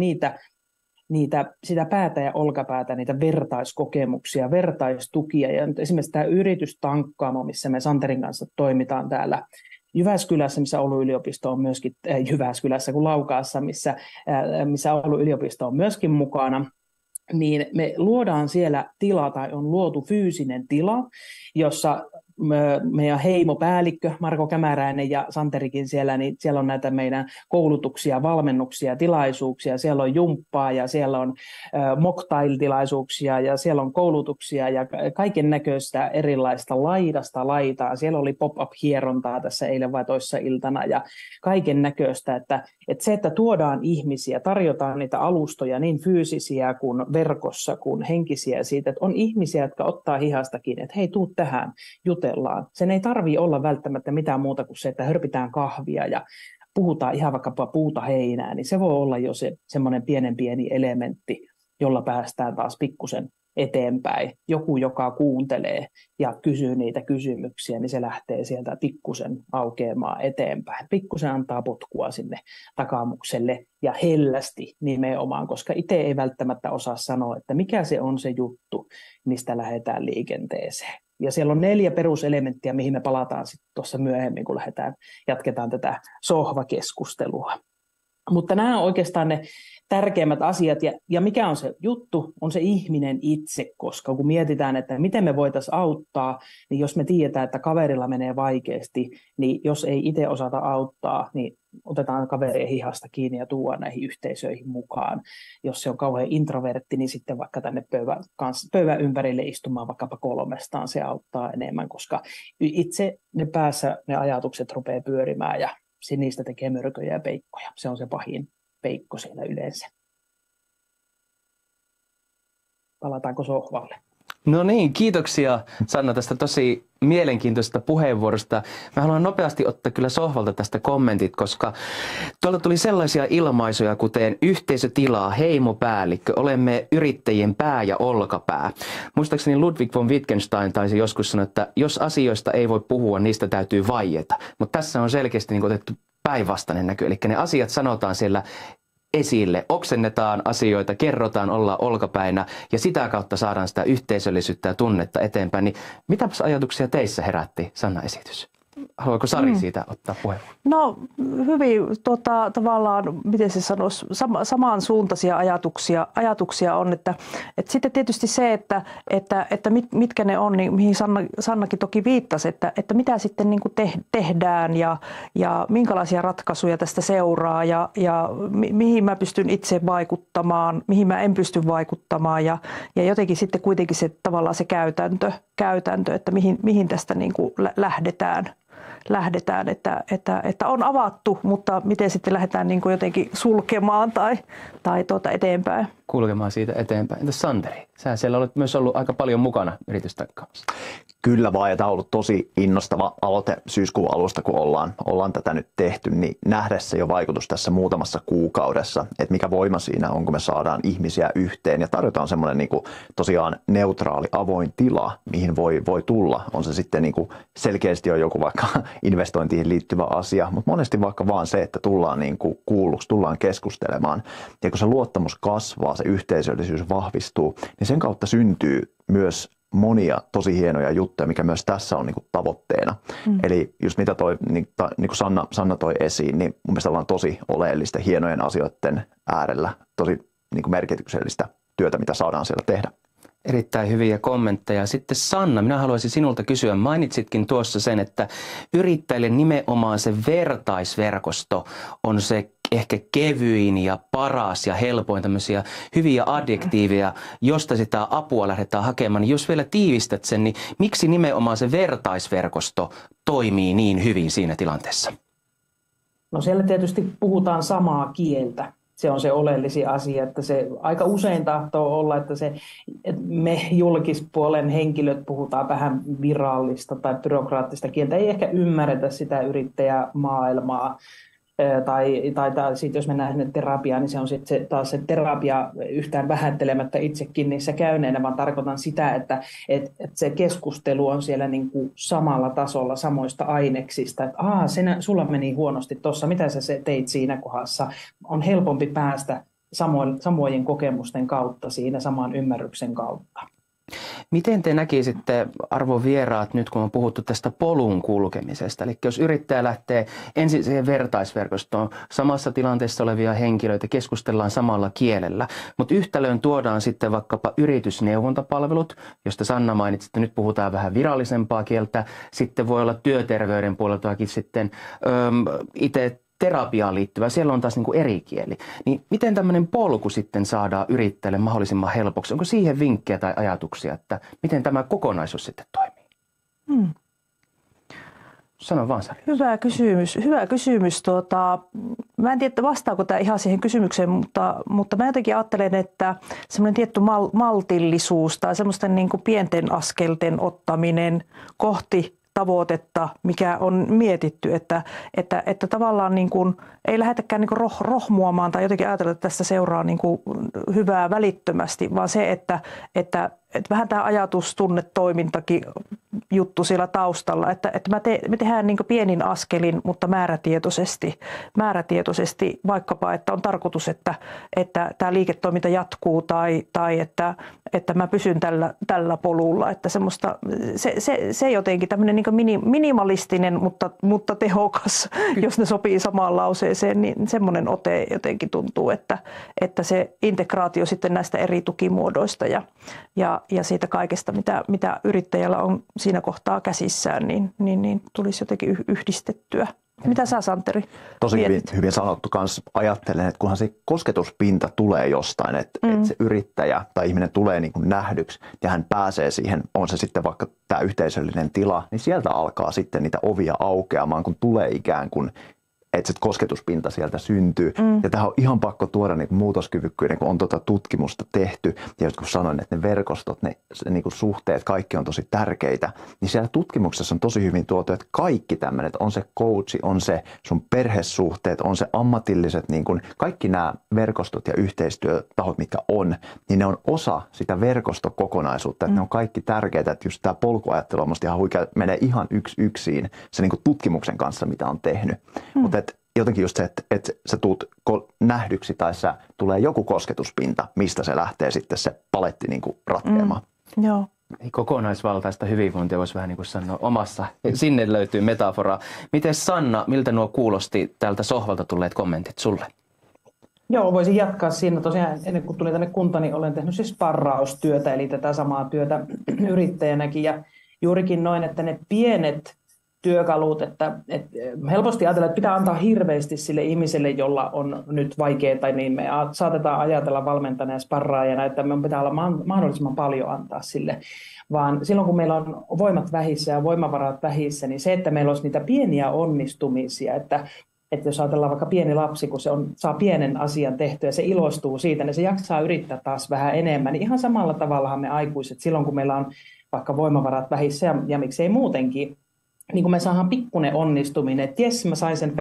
sitä päätä ja olkapäätä, niitä vertaiskokemuksia, vertaistukia. Ja nyt esimerkiksi tämä yritystankkaamo, missä me Santerin kanssa toimitaan täällä Jyväskylässä, missä Oulun yliopisto on myöskin, Jyväskylässä kuin Laukaassa, missä Oulun yliopisto on myöskin mukana, niin me luodaan siellä tila tai on luotu fyysinen tila, jossa meidän heimopäällikkö Marko Kämäräinen ja Santerikin siellä, niin siellä on näitä meidän koulutuksia, valmennuksia, tilaisuuksia, siellä on jumppaa ja siellä on mocktail-tilaisuuksia ja siellä on koulutuksia ja kaiken näköistä erilaista laidasta laitaa. Siellä oli pop-up-hierontaa tässä eilen vai toissa iltana ja kaiken näköistä, että se, että tuodaan ihmisiä, tarjotaan niitä alustoja niin fyysisiä kuin verkossa kuin henkisiä siitä, että on ihmisiä, jotka ottaa hihastakin, että hei, tuu tähän, jutellaan. Sen ei tarvitse olla välttämättä mitään muuta kuin se, että hörpitään kahvia ja puhutaan ihan vaikkapa puuta heinää, niin se voi olla jo semmoinen pieni elementti, jolla päästään taas pikkusen eteenpäin. Joku, joka kuuntelee ja kysyy niitä kysymyksiä, niin se lähtee sieltä pikkusen aukeamaan eteenpäin. Pikkusen antaa potkua sinne takamukselle ja hellästi nimenomaan, koska itse ei välttämättä osaa sanoa, että mikä se on se juttu, mistä lähdetään liikenteeseen. Ja siellä on 4 peruselementtiä, mihin me palataan sitten tuossa myöhemmin, kun jatketaan tätä sohvakeskustelua. Mutta nämä on oikeastaan ne tärkeimmät asiat. Ja mikä on se juttu? On se ihminen itse, koska kun mietitään, että miten me voitaisiin auttaa, niin jos me tiedetään, että kaverilla menee vaikeasti, niin jos ei itse osata auttaa, niin otetaan kaverien hihasta kiinni ja tuodaan näihin yhteisöihin mukaan. Jos se on kauhean introvertti, niin sitten vaikka tänne pöydän ympärille istumaan vaikkapa 3, se auttaa enemmän, koska itse ne päässä ne ajatukset rupeaa pyörimään ja niistä tekee mörköjä ja peikkoja. Se on se pahin peikko siellä yleensä. Palataanko sohvalle? No niin, kiitoksia Sanna tästä tosi mielenkiintoisesta puheenvuorosta. Mä haluan nopeasti ottaa kyllä sohvalta tästä kommentit, koska tuolta tuli sellaisia ilmaisuja kuten yhteisötilaa, heimopäällikkö, olemme yrittäjien pää ja olkapää. Muistaakseni Ludwig von Wittgenstein taisi joskus sanoa, että jos asioista ei voi puhua, niistä täytyy vaieta. Mutta tässä on selkeästi niin otettu päinvastainen näky, eli ne asiat sanotaan siellä esille, oksennetaan asioita, kerrotaan, ollaan olkapäinä ja sitä kautta saadaan sitä yhteisöllisyyttä ja tunnetta eteenpäin. Niin mitäpäs ajatuksia teissä herätti Sanna esitys? Haluaako Sari siitä ottaa puheenvuoron? No hyvin tavallaan, miten se sanoisi, samansuuntaisia ajatuksia on, että sitten tietysti se, että mitkä ne on, niin mihin Sannakin toki viittasi, että mitä sitten niin kuin tehdään ja minkälaisia ratkaisuja tästä seuraa ja mihin mä pystyn itse vaikuttamaan, mihin mä en pysty vaikuttamaan ja jotenkin sitten kuitenkin se tavallaan se käytäntö että mihin tästä niin kuin lähdetään, että on avattu, mutta miten sitten lähdetään niin kuin jotenkin sulkemaan tai eteenpäin. Kulkemaan siitä eteenpäin. Entäs Santeri? Sä siellä olet myös ollut aika paljon mukana yritystankkaamassa. Kyllä vaan, ja tämä on ollut tosi innostava aloite syyskuun alusta, kun ollaan tätä nyt tehty, niin nähdä se jo vaikutus tässä muutamassa kuukaudessa, että mikä voima siinä on, kun me saadaan ihmisiä yhteen ja tarjotaan semmoinen niin kuin tosiaan neutraali, avoin tila, mihin voi tulla. On se sitten niin kuin selkeästi on joku vaikka investointiin liittyvä asia, mutta monesti vaikka vaan se, että tullaan niin kuin kuulluksi, tullaan keskustelemaan. Ja kun se luottamus kasvaa, se yhteisöllisyys vahvistuu, niin sen kautta syntyy myös monia tosi hienoja juttuja, mikä myös tässä on niin kuin tavoitteena. Eli just mitä niin kuin Sanna toi esiin, niin mun mielestä ollaan tosi oleellista hienojen asioiden äärellä, tosi niin kuin merkityksellistä työtä, mitä saadaan siellä tehdä. Erittäin hyviä kommentteja. Sitten Sanna, minä haluaisin sinulta kysyä, mainitsitkin tuossa sen, että yrittäjille nimenomaan se vertaisverkosto on se ehkä kevyin ja paras ja helpoin, tämmöisiä hyviä adjektiiveja, josta sitä apua lähdetään hakemaan. Niin jos vielä tiivistät sen, niin miksi nimenomaan se vertaisverkosto toimii niin hyvin siinä tilanteessa? No siellä tietysti puhutaan samaa kieltä. Se on se oleellisin asia, että se aika usein tahtoo olla, että me julkispuolen henkilöt puhutaan vähän virallista tai byrokraattista kieltä. Ei ehkä ymmärretä sitä yrittäjämaailmaa Tai sitten jos mennään sinne terapiaan, niin se on sitten taas se terapia yhtään vähättelemättä itsekin niissä käyneenä, vaan tarkoitan sitä, että se keskustelu on siellä niin kuin samalla tasolla samoista aineksista. Että sulla meni huonosti tuossa, mitä sä teit siinä kohdassa. On helpompi päästä samojen kokemusten kautta siinä saman ymmärryksen kautta. Miten te näkisitte, arvon vieraat, nyt kun on puhuttu tästä polun kulkemisesta? Eli jos yrittäjä lähtee ensin siihen vertaisverkostoon, samassa tilanteessa olevia henkilöitä, keskustellaan samalla kielellä, mutta yhtälöön tuodaan sitten vaikkapa yritysneuvontapalvelut, josta Sanna mainitsi, että nyt puhutaan vähän virallisempaa kieltä, sitten voi olla työterveyden puoleltakin sitten itse terapiaan liittyvä, siellä on taas niin kuin eri kieli. Niin miten tämmöinen polku sitten saadaan yrittäjälle mahdollisimman helpoksi? Onko siihen vinkkejä tai ajatuksia, että miten tämä kokonaisuus sitten toimii? Sano vaan, Sari. Hyvä kysymys. Mä en tiedä, vastaako tämä ihan siihen kysymykseen, mutta mä jotenkin ajattelen, että semmoinen tietty maltillisuus tai semmoisten niin kuin pienten askelten ottaminen kohti tavoitetta, mikä on mietitty, että tavallaan niin kuin, ei lähdetäkään niin kuin rohmuamaan tai jotenkin ajatella, että tästä seuraa niin kuin hyvää välittömästi, vaan se, että vähän tämä ajatus, tunne, toimintakin juttu siellä taustalla, että me tehdään niin kuin pienin askelin, mutta määrätietoisesti vaikkapa, että on tarkoitus, että tämä liiketoiminta jatkuu tai että mä pysyn tällä polulla, että se jotenkin tämmöinen niin kuin minimalistinen, mutta tehokas, jos ne sopii samaan lauseeseen, niin semmoinen ote jotenkin tuntuu, että se integraatio sitten näistä eri tukimuodoista ja siitä kaikesta, mitä yrittäjällä on siinä kohtaa käsissään, niin tulisi jotenkin yhdistettyä. Mitä sä, Santeri? Tosi hyvin sanottu kanssa. Ajattelen, että kunhan se kosketuspinta tulee jostain, että se yrittäjä tai ihminen tulee niin kuin nähdyksi ja hän pääsee siihen, on se sitten vaikka tämä yhteisöllinen tila, niin sieltä alkaa sitten niitä ovia aukeamaan, kun tulee ikään kuin että se kosketuspinta sieltä syntyy. Ja tähän on ihan pakko tuoda niin muutoskyvykkyyden, kun on tutkimusta tehty. Ja kun sanoin, että ne verkostot, ne niin kuin suhteet, kaikki on tosi tärkeitä. Niin siellä tutkimuksessa on tosi hyvin tuotu, että kaikki tämmöinen, on se coachi, on se sun perhesuhteet, on se ammatilliset, niin kuin kaikki nämä verkostot ja yhteistyötahot, mitkä on, niin ne on osa sitä verkostokokonaisuutta. Että ne on kaikki tärkeitä, että just tämä polkuajattelu on musta ihan huikea, menee ihan yksin se niin kuin tutkimuksen kanssa, mitä on tehnyt. Mutta jotenkin just se, että sä tuut nähdyksi tai tulee joku kosketuspinta, mistä se lähtee sitten se paletti niin kuin ratkeamaan. Joo. Kokonaisvaltaista hyvinvointia voisi vähän niin kuin sanoa omassa. Sinne löytyy metafora. Miten Sanna, miltä nuo kuulosti täältä sohvalta tulleet kommentit sulle? Joo, voisin jatkaa siinä. Tosiaan ennen kuin tulin tänne kuntaan, niin olen tehnyt siis sparraustyötä, eli tätä samaa työtä yrittäjänäkin. Ja juurikin noin, että ne pienet työkalut, että helposti ajatellaan, että pitää antaa hirveästi sille ihmiselle, jolla on nyt vaikeaa, niin me saatetaan ajatella valmentajana ja sparraajana, että me pitää olla mahdollisimman paljon antaa sille. Vaan silloin, kun meillä on voimat vähissä ja voimavarat vähissä, niin se, että meillä olisi niitä pieniä onnistumisia, että jos ajatellaan vaikka pieni lapsi, kun saa pienen asian tehtyä ja se ilostuu siitä, niin se jaksaa yrittää taas vähän enemmän. Niin ihan samalla tavallahan me aikuiset, silloin kun meillä on vaikka voimavarat vähissä ja miksei muutenkin, niin kun me saadaan pikkuinen onnistuminen, että jes, mä sain sen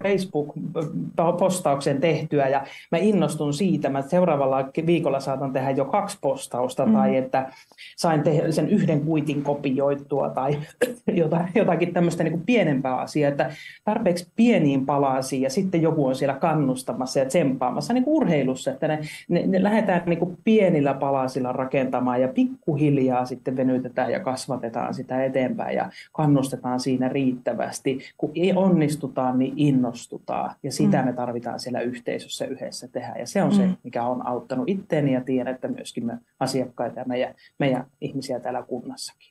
Facebook-postauksen tehtyä ja mä innostun siitä, mä seuraavalla viikolla saatan tehdä jo 2 postausta tai että sain tehdä sen 1 kuitin kopioitua tai jotakin tämmöistä niin kuin pienempää asiaa, että tarpeeksi pieniin palasiin ja sitten joku on siellä kannustamassa ja tsemppaamassa niin kuin urheilussa, että ne lähdetään niin kuin pienillä palasilla rakentamaan ja pikkuhiljaa sitten venytetään ja kasvatetaan sitä eteenpäin ja kannustetaan siinä riittävästi. Kun onnistutaan, niin innostutaan ja sitä me tarvitaan siellä yhteisössä yhdessä tehdä. Ja se on se, mikä on auttanut itteeni ja tiedän, että myöskin me asiakkaita ja meidän ihmisiä täällä kunnassakin.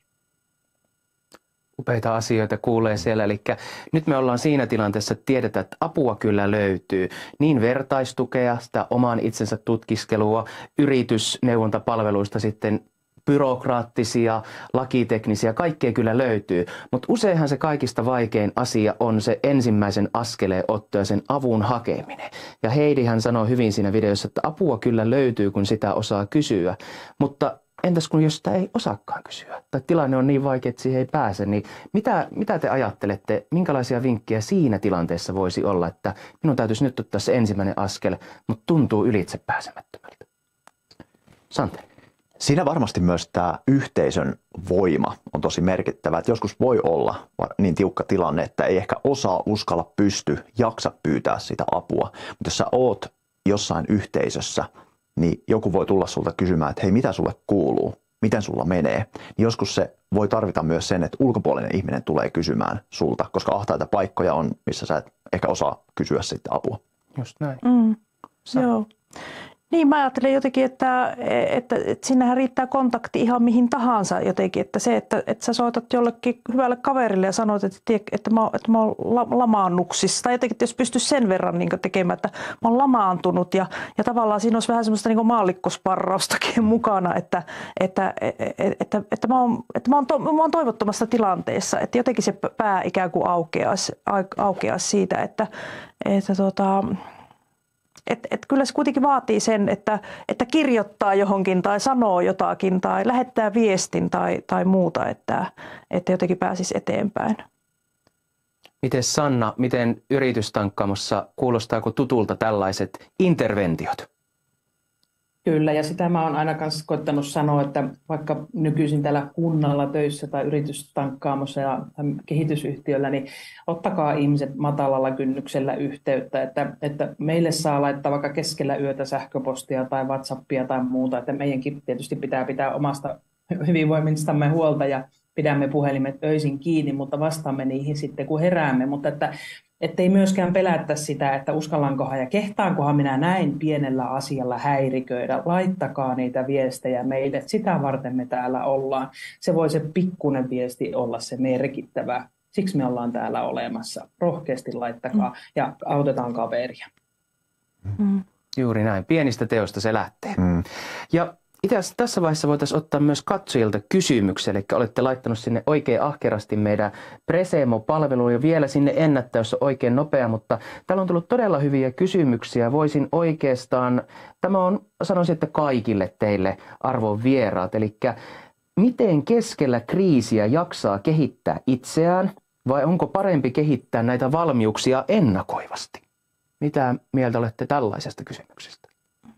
Upeita asioita kuulee siellä. Eli nyt me ollaan siinä tilanteessa, että tiedetään, että apua kyllä löytyy. Niin vertaistukea, sitä oman itsensä tutkiskelua, yritysneuvontapalveluista sitten byrokraattisia, lakiteknisiä, kaikkea kyllä löytyy, mutta useinhan se kaikista vaikein asia on se ensimmäisen askeleen otto ja sen avun hakeminen. Ja Heidihän sanoi hyvin siinä videossa, että apua kyllä löytyy, kun sitä osaa kysyä, mutta entäs kun jos sitä ei osaakaan kysyä tai tilanne on niin vaikea, että siihen ei pääse, niin mitä te ajattelette, minkälaisia vinkkejä siinä tilanteessa voisi olla, että minun täytyisi nyt ottaa se ensimmäinen askel, mutta tuntuu ylitse pääsemättömältä? Santeri. Siinä varmasti myös tämä yhteisön voima on tosi merkittävä. Että joskus voi olla niin tiukka tilanne, että ei ehkä osaa, uskalla, pysty, jaksa pyytää sitä apua. Mutta jos sä oot jossain yhteisössä, niin joku voi tulla sulta kysymään, että hei, mitä sulle kuuluu, miten sulla menee. Niin joskus se voi tarvita myös sen, että ulkopuolinen ihminen tulee kysymään sulta, koska ahtaita paikkoja on, missä sä et ehkä osaa kysyä sitten apua. Just näin. Joo. Niin, mä ajattelen jotenkin, että sinnehän riittää kontakti ihan mihin tahansa jotenkin. Että se, että sä soitat jollekin hyvälle kaverille ja sanot, että mä oon lamaannuksissa. Tai jotenkin, jos pystyisi sen verran niin tekemään, että mä oon lamaantunut. Ja tavallaan siinä olisi vähän semmoista niin maallikkosparraustakin mukana, että mä oon toivottomassa tilanteessa. Että jotenkin se pää ikään kuin aukeaisi siitä, että kyllä se kuitenkin vaatii sen, että kirjoittaa johonkin tai sanoo jotakin tai lähettää viestin tai muuta, että jotenkin pääsisi eteenpäin. Miten Sanna, miten yritystankkaamossa, kuulostaako tutulta tällaiset interventiot? Kyllä, ja sitä mä oon aina kanssa koittanut sanoa, että vaikka nykyisin täällä kunnalla töissä tai yritystankkaamossa ja kehitysyhtiöllä, niin ottakaa ihmiset matalalla kynnyksellä yhteyttä, että meille saa laittaa vaikka keskellä yötä sähköpostia tai WhatsAppia tai muuta, että meidänkin tietysti pitää omasta hyvinvoimistamme huolta ja pidämme puhelimet öisin kiinni, mutta vastaamme niihin sitten kun heräämme, mutta ettei myöskään pelätä sitä, että uskallankohan ja kehtaankohan minä näin pienellä asialla häiriköidä. Laittakaa niitä viestejä meille, sitä varten me täällä ollaan. Se voi se pikkuinen viesti olla se merkittävä. Siksi me ollaan täällä olemassa. Rohkeasti laittakaa ja autetaan kaveria. Juuri näin. Pienistä teosta se lähtee. Ja itse asiassa tässä vaiheessa voitaisiin ottaa myös katsojilta kysymyksiä, eli olette laittanut sinne oikein ahkerasti meidän Presemo-palveluun ja vielä sinne ennättäys on oikein nopea, mutta täällä on tullut todella hyviä kysymyksiä. Voisin oikeastaan, tämä on, sanoisin, että kaikille teille arvon vieraat, eli miten keskellä kriisiä jaksaa kehittää itseään vai onko parempi kehittää näitä valmiuksia ennakoivasti? Mitä mieltä olette tällaisesta kysymyksestä?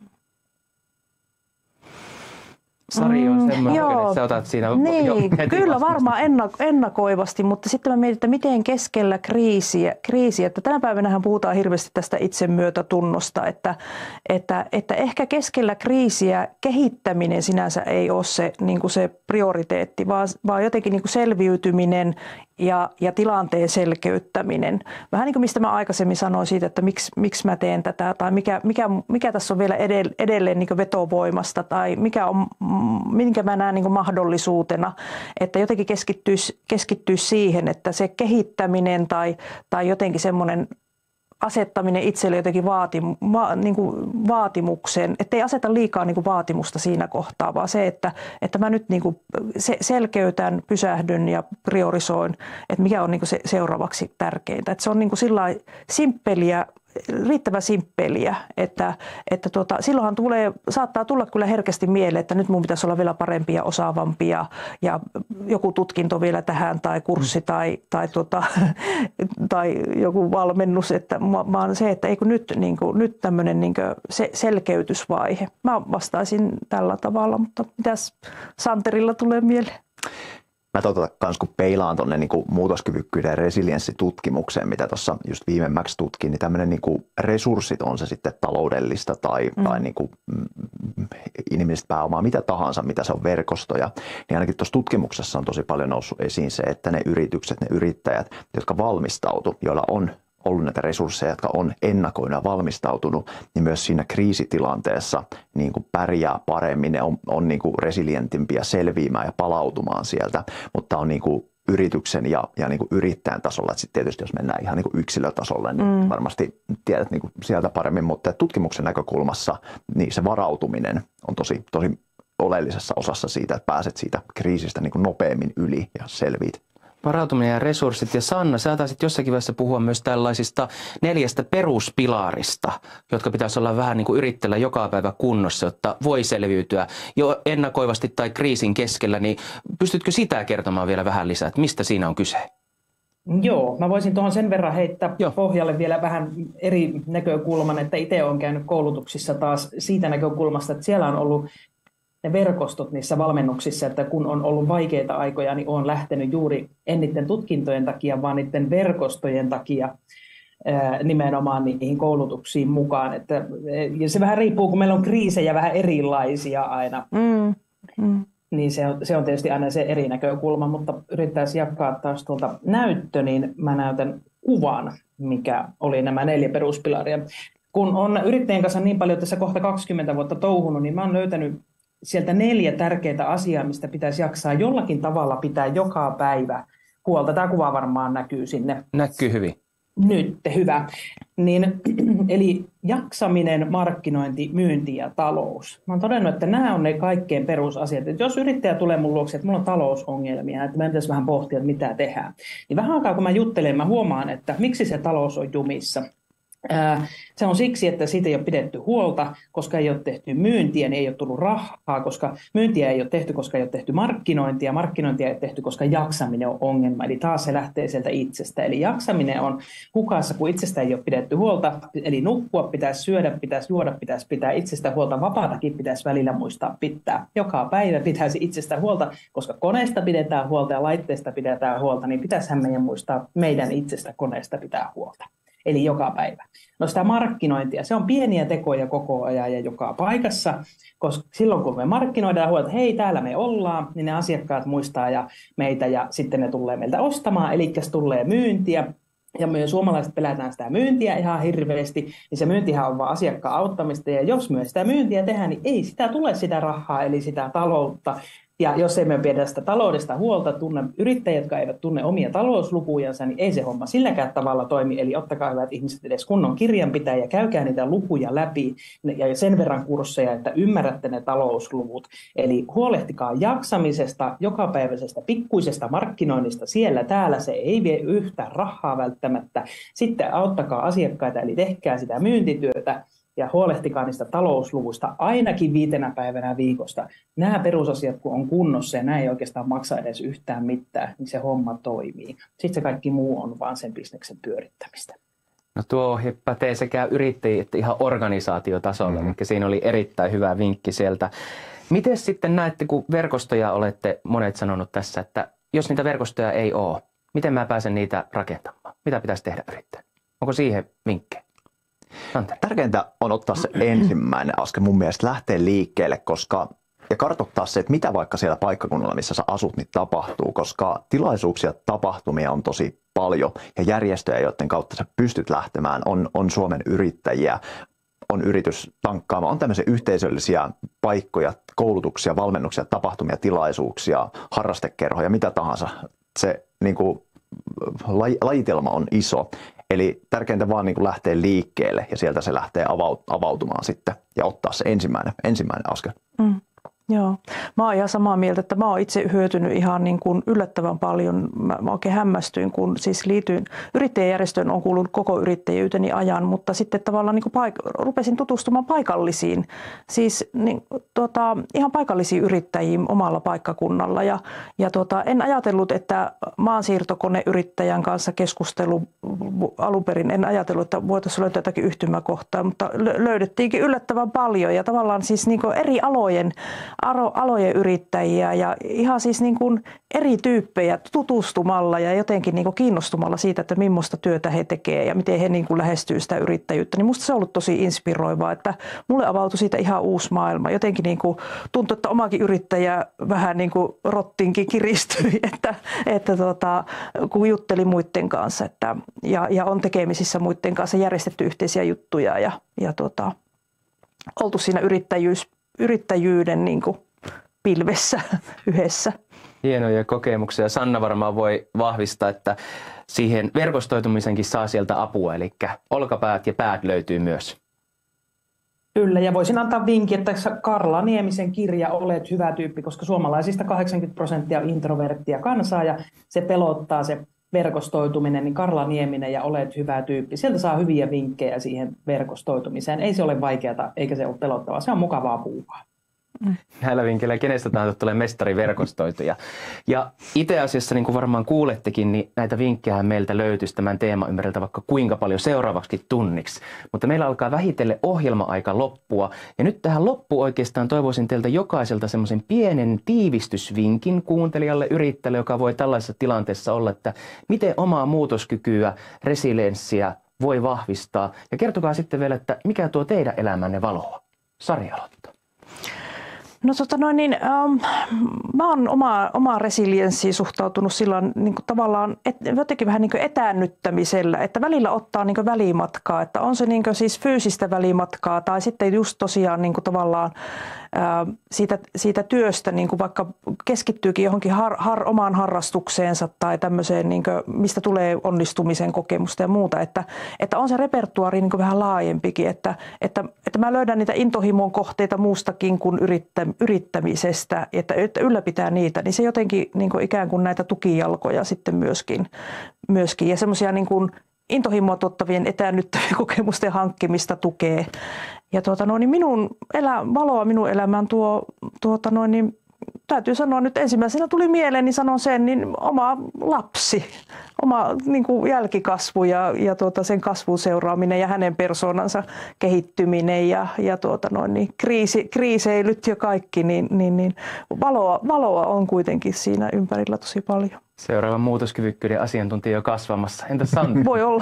Sari on semmoinen, että sä otat siinä kyllä varmaan ennakoivasti, mutta sitten mä mietin, että miten keskellä kriisiä, että tänä päivänähän puhutaan hirveästi tästä itsemyötätunnosta, että ehkä keskellä kriisiä kehittäminen sinänsä ei ole se, niin kuin se prioriteetti, vaan jotenkin niin kuin selviytyminen ja tilanteen selkeyttäminen. Vähän niin kuin mistä mä aikaisemmin sanoin siitä, että miksi mä teen tätä tai mikä tässä on vielä edelleen niin kuin vetovoimasta tai minkä mä näen niin kuin mahdollisuutena, että jotenkin keskittyisi siihen, että se kehittäminen tai jotenkin semmoinen asettaminen itselle jotenkin vaatimukseen, ettei aseta liikaa niin kuin vaatimusta siinä kohtaa, vaan se, että mä nyt niin kuin selkeytän, pysähdyn ja priorisoin, että mikä on niin kuin se seuraavaksi tärkeintä. Että se on niin kuin sillai simppeliä, riittävän simppeliä, että silloinhan saattaa tulla kyllä herkästi mieleen, että nyt mun pitäisi olla vielä parempi ja osaavampi ja joku tutkinto vielä tähän tai kurssi tai joku valmennus, että vaan se, että eikö nyt tämmöinen selkeytysvaihe. Mä vastaisin tällä tavalla, mutta mitäs Santerilla tulee mieleen? Mä kans kun peilaan tuonne niin muutoskyvykkyyden ja resilienssitutkimukseen, mitä tuossa just viimemmäksi tutkin, niin tämmöinen niin resurssit, on se sitten taloudellista tai niin kuin inhimillistä pääomaa, mitä tahansa, mitä se on verkostoja, niin ainakin tuossa tutkimuksessa on tosi paljon noussut esiin se, että ne yritykset, ne yrittäjät, jotka valmistautu, joilla on ollut näitä resursseja, jotka on ennakoinut ja valmistautunut, niin myös siinä kriisitilanteessa niin kuin pärjää paremmin, ne on niin kuin resilientimpiä selviämään ja palautumaan sieltä, mutta on niin kuin yrityksen ja niin kuin yrittäjän tasolla, että sitten tietysti jos mennään ihan niin kuin yksilötasolle, niin varmasti tiedät niin kuin sieltä paremmin, mutta tutkimuksen näkökulmassa niin se varautuminen on tosi oleellisessa osassa siitä, että pääset siitä kriisistä niin kuin nopeammin yli ja selviit. Varautuminen ja resurssit. Ja Sanna, sä taisit jossakin vaiheessa puhua myös tällaisista 4 peruspilarista, jotka pitäisi olla vähän niin kuin yrittäjällä joka päivä kunnossa, jotta voi selviytyä jo ennakoivasti tai kriisin keskellä. Niin pystytkö sitä kertomaan vielä vähän lisää, että mistä siinä on kyse? Joo, mä voisin tuohon sen verran heittää pohjalle vielä vähän eri näkökulman, että itse olen käynyt koulutuksissa taas siitä näkökulmasta, että siellä on ollut ne verkostot niissä valmennuksissa, että kun on ollut vaikeita aikoja, niin olen lähtenyt juuri en niiden tutkintojen takia, vaan niiden verkostojen takia nimenomaan niihin koulutuksiin mukaan. Ja se vähän riippuu, kun meillä on kriisejä vähän erilaisia aina. Niin se on tietysti aina se eri näkökulma, mutta yrittäisiin jakaa taas tuolta näyttö, niin mä näytän kuvan, mikä oli nämä 4 peruspilaria. Kun on yrittäjien kanssa niin paljon tässä kohta 20 vuotta touhunut, niin mä oon löytänyt sieltä 4 tärkeää asiaa, mistä pitäisi jaksaa jollakin tavalla pitää joka päivä huolta. Tämä kuva varmaan näkyy sinne. Näkyy hyvin. Nyt, hyvä. Eli jaksaminen, markkinointi, myynti ja talous. Mä oon todennut, että nämä on ne kaikkein perusasiat. Että jos yrittäjä tulee mun luokse, että mulla on talousongelmia, että meidän pitäisi vähän pohtia, että mitä tehdään. Niin vähän aikaa kun mä juttelen, mä huomaan, että miksi se talous on jumissa. Se on siksi, että siitä ei ole pidetty huolta, koska ei ole tehty myyntiä, niin ei ole tullut rahaa, koska myyntiä ei ole tehty, koska ei ole tehty markkinointia, markkinointia ei ole tehty, koska jaksaminen on ongelma. Eli taas se lähtee sieltä itsestä. Eli jaksaminen on hukassa, kun itsestä ei ole pidetty huolta. Eli nukkua pitäisi syödä, pitäisi juoda, pitäisi pitää itsestä huolta. Vapaatakin pitäisi välillä muistaa pitää. Joka päivä pitäisi itsestä huolta, koska koneesta pidetään huolta ja laitteesta pidetään huolta, niin pitäisihän meidän muistaa meidän itsestä koneesta pitää huolta. Eli joka päivä. No sitä markkinointia, se on pieniä tekoja koko ajan ja joka paikassa, koska silloin kun me markkinoidaan huolta, että hei täällä me ollaan, niin ne asiakkaat muistaa ja meitä ja sitten ne tulee meiltä ostamaan, eli tulee myyntiä. Ja me suomalaiset pelätään sitä myyntiä ihan hirveästi, niin se myyntihän on vaan asiakkaan auttamista ja jos me sitä myyntiä tehdään, niin ei sitä tule sitä rahaa eli sitä taloutta. Ja jos emme pidä sitä taloudesta huolta, tunne yrittäjät, jotka eivät tunne omia talouslukujansa, niin ei se homma silläkään tavalla toimi. Eli ottakaa hyvät ihmiset edes kunnon kirjanpitäjä ja käykää niitä lukuja läpi ja sen verran kursseja, että ymmärrätte ne talousluvut. Eli huolehtikaa jaksamisesta, jokapäiväisestä pikkuisesta markkinoinnista siellä täällä. Se ei vie yhtään rahaa välttämättä. Sitten auttakaa asiakkaita, eli tehkää sitä myyntityötä. Ja huolehtikaa niistä talousluvuista ainakin 5 päivänä viikosta. Nämä perusasiat, kun on kunnossa ja nämä ei oikeastaan maksa edes yhtään mitään, niin se homma toimii. Sitten se kaikki muu on vaan sen bisneksen pyörittämistä. No tuo ohje pätee sekä yrittäjiä että ihan organisaatiotasolla, eli siinä oli erittäin hyvä vinkki sieltä. Miten sitten näette, kun verkostoja olette monet sanonut tässä, että jos niitä verkostoja ei ole, miten mä pääsen niitä rakentamaan? Mitä pitäisi tehdä yrittäjän? Onko siihen vinkkejä? Tärkeintä on ottaa se ensimmäinen askel mun mielestä, lähteä liikkeelle ja kartoittaa se, että mitä vaikka siellä paikkakunnalla, missä sä asut, niin tapahtuu, koska tilaisuuksia, tapahtumia on tosi paljon ja järjestöjä, joiden kautta sä pystyt lähtemään, on Suomen yrittäjiä, on yritys tankkaama, on tämmöisiä yhteisöllisiä paikkoja, koulutuksia, valmennuksia, tapahtumia, tilaisuuksia, harrastekerhoja, mitä tahansa. Se niin kuin, lajitelma on iso. Eli tärkeintä vaan niin kuin lähteä liikkeelle ja sieltä se lähtee avautumaan sitten ja ottaa se ensimmäinen askel. Joo. Mä oon ihan samaa mieltä, että mä oon itse hyötynyt ihan niin kuin yllättävän paljon. Mä oikein hämmästyin, kun siis liityin yrittäjäjärjestöön, on kuulunut koko yrittäjyyteni ajan, mutta sitten tavallaan niin kuin rupesin tutustumaan paikallisiin, siis niin, ihan paikallisiin yrittäjiin omalla paikkakunnalla. Ja en ajatellut, että maansiirtokoneyrittäjän kanssa keskustelu alun perin, en ajatellut, että voitaisiin löytää jotakin yhtymäkohtaa, mutta löydettiinkin yllättävän paljon ja tavallaan siis niin kuin eri alojen yrittäjiä ja ihan siis niin kuin eri tyyppejä tutustumalla ja jotenkin niin kuin kiinnostumalla siitä, että millaista työtä he tekevät ja miten he niin kuin lähestyy sitä yrittäjyyttä. Niin musta se on ollut tosi inspiroivaa, että mulle avautui siitä ihan uusi maailma. Jotenkin niin kuin tuntui, että omakin yrittäjä vähän niin kuin rottinkin kiristyi, että kun jutteli muiden kanssa ja on tekemisissä muiden kanssa, järjestetty yhteisiä juttuja ja oltu siinä yrittäjyyden niin kuin pilvessä yhdessä. Hienoja kokemuksia. Sanna varmaan voi vahvistaa, että siihen verkostoitumisenkin saa sieltä apua, eli olkapäät ja päät löytyy myös. Kyllä, ja voisin antaa vinkin, että Karla Niemisen kirja Olet hyvä tyyppi, koska suomalaisista 80% on introverttia kansaa ja se pelottaa se verkostoituminen, niin Karla Nieminen ja Olet hyvä tyyppi. Sieltä saa hyviä vinkkejä siihen verkostoitumiseen. Ei se ole vaikeaa eikä se ole pelottavaa, se on mukavaa puuhaa. Näillä vinkkeillä kenestä tahansa tulee mestariverkostoituja. Ja itse asiassa, niin kuin varmaan kuulettekin, niin näitä vinkkejä meiltä löytyisi tämän teeman ympäriltä vaikka kuinka paljon seuraavaksi tunniksi. Mutta meillä alkaa vähitellen ohjelma-aika loppua. Ja nyt tähän loppuun oikeastaan toivoisin teiltä jokaiselta semmoisen pienen tiivistysvinkin kuuntelijalle, yrittäjälle, joka voi tällaisessa tilanteessa olla, että miten omaa muutoskykyä, resilienssiä voi vahvistaa. Ja kertokaa sitten vielä, että mikä tuo teidän elämänne valoa. Sari aloittaa. No mä oon omaa resilienssiin suhtautunut sillä niin kuin tavallaan jotenkin vähän niin kuin etäännyttämisellä, että välillä ottaa niin kuin välimatkaa, että on se niin kuin siis fyysistä välimatkaa tai sitten just tosiaan niin kuin tavallaan siitä työstä niin kuin vaikka keskittyykin johonkin omaan harrastukseensa tai tämmöiseen, niin kuin, mistä tulee onnistumisen kokemusta ja muuta, että on se repertuaari niin kuin vähän laajempikin, että mä löydän niitä intohimon kohteita muustakin kuin yrittämisestä, että ylläpitää niitä, niin se jotenkin niin kuin ikään kuin näitä tukijalkoja sitten myöskin ja semmoisia niin kuin intohimoa tuottavien etäännyttävien kokemusten hankkimista tukee. Ja valoa minun elämään täytyy sanoa nyt ensimmäisenä tuli mieleen, niin sanon sen, niin oma lapsi, oma niin kuin jälkikasvu ja sen kasvun seuraaminen ja hänen persoonansa kehittyminen ja kriiseilyt ja kaikki, niin valoa on kuitenkin siinä ympärillä tosi paljon. Seuraava muutoskyvykkyyden asiantuntija jo kasvamassa. Entäs Santeri? Voi olla.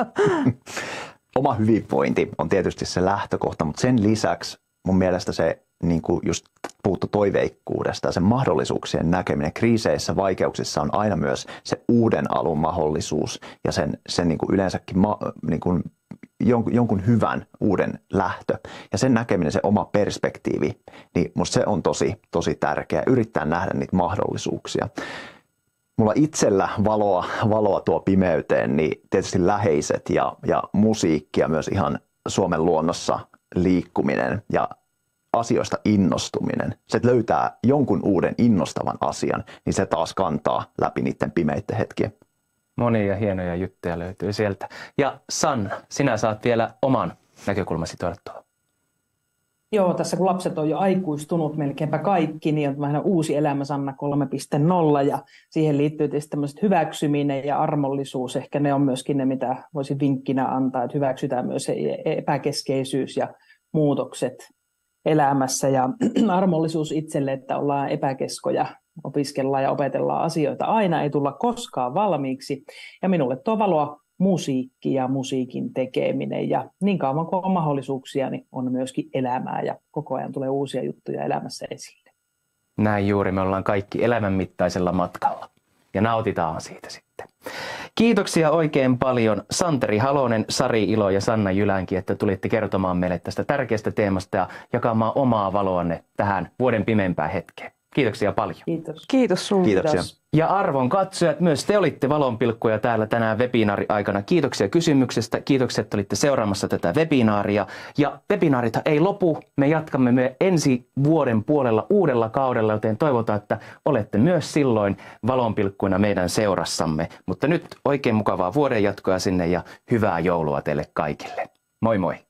Oma hyvinvointi on tietysti se lähtökohta, mutta sen lisäksi mun mielestä se niin kuin just puhuttu toiveikkuudesta ja sen mahdollisuuksien näkeminen kriiseissä, vaikeuksissa on aina myös se uuden alun mahdollisuus ja sen niin kuin yleensäkin niin kuin jonkun hyvän uuden lähtö ja sen näkeminen, se oma perspektiivi, niin musta se on tosi tärkeää, yrittää nähdä niitä mahdollisuuksia. Mulla itsellä valoa tuo pimeyteen, niin tietysti läheiset ja musiikki ja myös ihan Suomen luonnossa liikkuminen ja asioista innostuminen. Se, että löytää jonkun uuden innostavan asian, niin se taas kantaa läpi niiden pimeiden hetkien. Monia hienoja juttuja löytyy sieltä. Ja Sanna, sinä saat vielä oman näkökulmasi tuoda tuohon. Joo, tässä kun lapset on jo aikuistunut melkeinpä kaikki, niin on vähän uusi elämä Sanna 3.0 ja siihen liittyy tietysti tämmöiset hyväksyminen ja armollisuus. Ehkä ne on myöskin ne, mitä voisin vinkkinä antaa, että hyväksytään myös epäkeskeisyys ja muutokset elämässä ja armollisuus itselle, että ollaan epäkeskoja, opiskellaan ja opetellaan asioita. Aina ei tulla koskaan valmiiksi ja minulle tuo valoa musiikki ja musiikin tekeminen ja niin kauan kuin on mahdollisuuksia, niin on myöskin elämää ja koko ajan tulee uusia juttuja elämässä esille. Näin juuri, me ollaan kaikki elämänmittaisella matkalla ja nautitaan siitä sitten. Kiitoksia oikein paljon Santeri Halonen, Sari Ilo ja Sanna Jylänki, että tulitte kertomaan meille tästä tärkeästä teemasta ja jakamaan omaa valoanne tähän vuoden pimeimpään hetkeen. Kiitoksia paljon. Kiitos. Kiitos sinulle. Kiitoksia. Ja arvon katsojat, myös te olitte valonpilkkuja täällä tänään webinaari-aikana. Kiitoksia kysymyksestä. Kiitoksia, että olitte seuraamassa tätä webinaaria. Ja webinaarit ei lopu. Me jatkamme ensi vuoden puolella uudella kaudella, joten toivotaan, että olette myös silloin valonpilkkuina meidän seurassamme. Mutta nyt oikein mukavaa vuoden jatkoa sinne ja hyvää joulua teille kaikille. Moi moi!